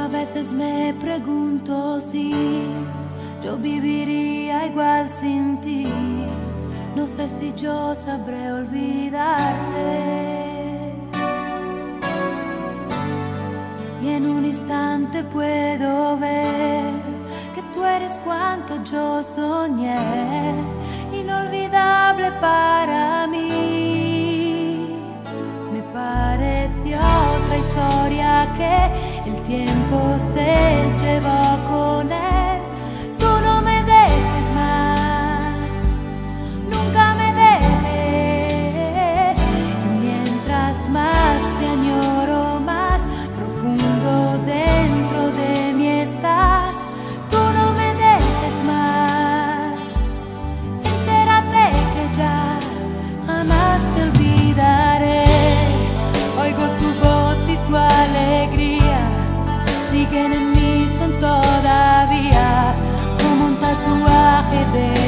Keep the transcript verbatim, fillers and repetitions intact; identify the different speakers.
Speaker 1: A veces me pregunto si yo viviría igual sin ti. No sé si yo sabré olvidarte. Y en un instante puedo ver que tú eres cuanto yo soñé, inolvidable para mí. Me pareció otra historia que el tiempo se llevó con él. Tú no me dejes más, nunca me dejes. Y mientras más te añoro, más profundo dentro de mí estás. Tú no me dejes más, entérate que ya jamás te olvidaré. Oigo tu voz y tu alegría siguen en mí, son todavía como un tatuaje de